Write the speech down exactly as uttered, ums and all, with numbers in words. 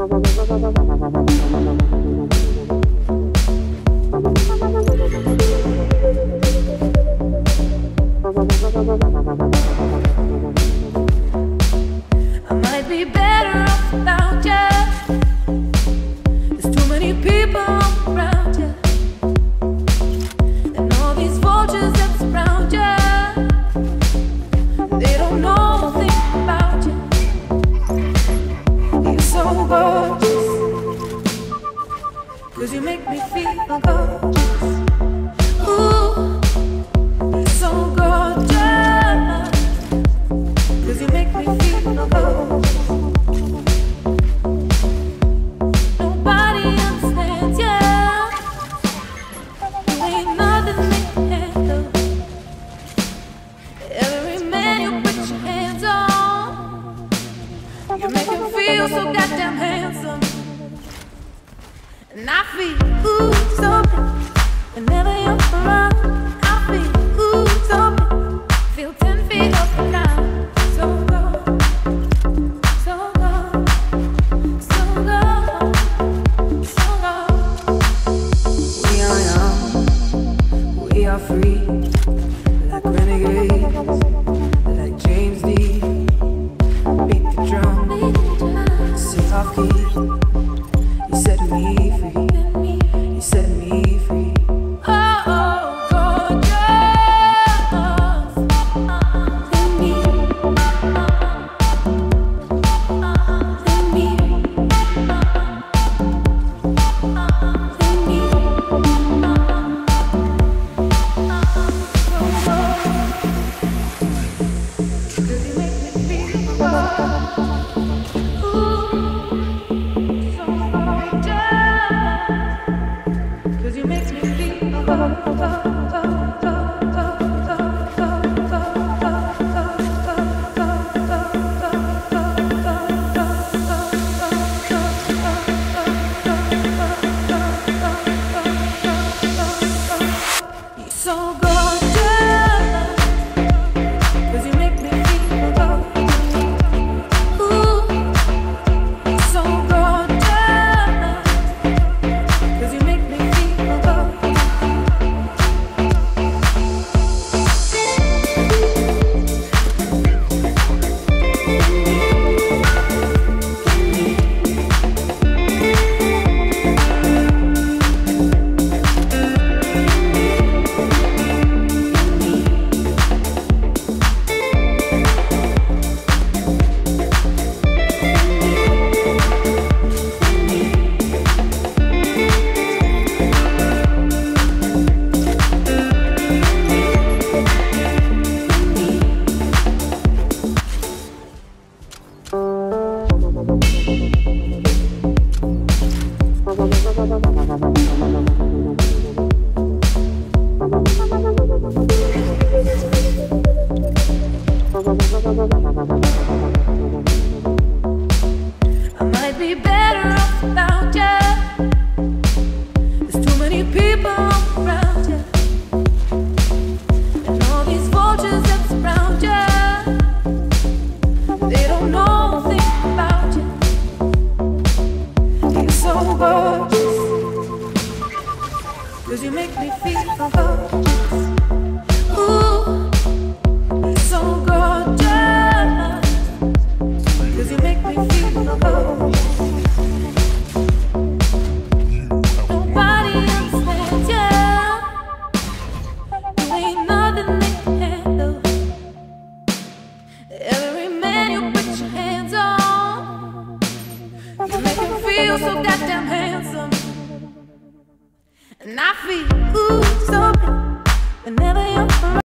I might be better off without you. There's too many people around you, and all these vultures that surround you, they don't know a thing about you. You're so gorgeous, 'cause you make me feel gorgeous. Ooh, you're so gorgeous, 'cause you make me feel gorgeous. Nobody understands you. You ain't nothing they can handle. Every man you put your hands on, you make him feel so goddamn handsome. And I feel ooh so good whenever you're around. I feel ooh so good, feel ten feet off the ground. So good, so good, so good, so good. We are young, we are free, like renegades, like James Dean. Beat the drum, sing off key. You set me free, you set me free. Oh, oh, gorgeous. Let me, let me, let me. Cause you make me feel good. Ooh. Cause you make me feel you're so gorgeous, 'cause you make me feel good. Ooh, you're so gorgeous, 'cause you make me feel good. I might be better off without you. There's too many people around you, and all these vultures that surround you, they don't know a thing about you. You're so gorgeous, 'cause you make me feel gorgeous. Ooh, you're so gorgeous, 'cause you make me feel gorgeous. Nobody understands you. You ain't nothing they can handle. Every man you put your hands on, you make him feel so goddamn handsome. And I feel ooh so good whenever you're around.